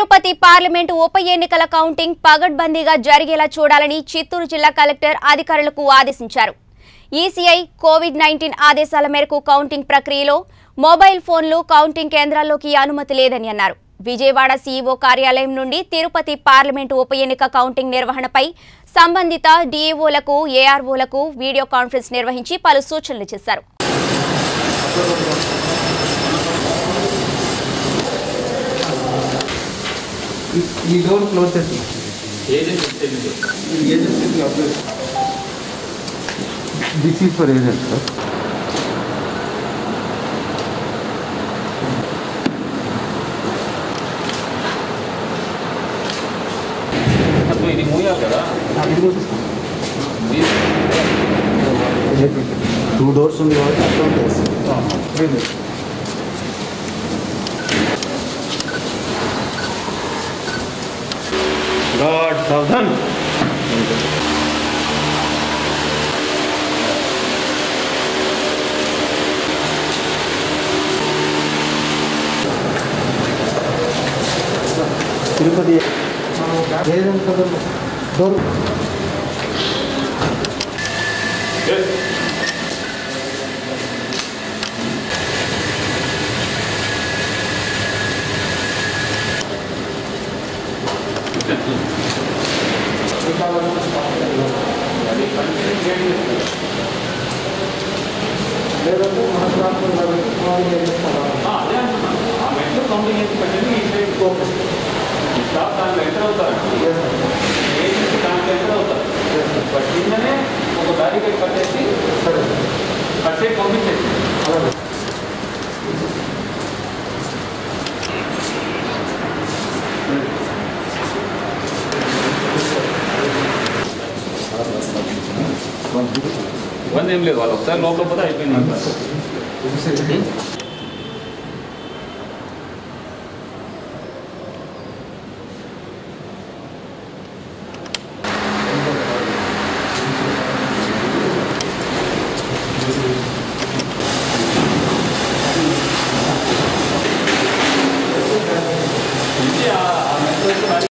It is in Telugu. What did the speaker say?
తిరుపతి పార్లమెంటు ఉప ఎన్నికల కౌంటింగ్ పగడ్బందీగా జరిగేలా చూడాలని చిత్తూరు జిల్లా కలెక్టర్ అధికారులకు ఆదేశించారు. ఈసీఐ కోవిడ్-19 ఆదేశాల మేరకు కౌంటింగ్ ప్రక్రియలో మొబైల్ ఫోన్లు కౌంటింగ్ కేంద్రాల్లోకి అనుమతి లేదని అన్నారు. విజయవాడ సీఈఓ కార్యాలయం నుండి తిరుపతి పార్లమెంటు ఉప ఎన్నిక కౌంటింగ్ నిర్వహణపై సంబంధిత డీఈఓలకు, ఏఆర్ఓలకు వీడియో కాన్ఫరెన్స్ నిర్వహించి పలు సూచనలు చేశారు. ఈ డోర్ క్లోజ్ చేసి this is for agent sir. ఇది మూయాలి కదా, టూ డోర్స్ ఉంది కాబట్టి God सावधान. తిరుపతి డోర్ లేదంటే మన ప్రాంతంలో మెట్లు కౌంటింగ్ చేసి పెట్టండి. ఈ సైడ్ ఈ స్టాప్ దాంట్లో ఎంటర్ అవుతారండి. ఏజెన్సీ దాంట్లో ఎంటర్ అవుతారు. బట్ కిందనే ఒక బ్యారికేడ్ కట్టేసి పంపించేసి ఇబ్బంది ఏం లేదు. వాళ్ళు ఒకసారి లోపల పోతే అయిపోయింది.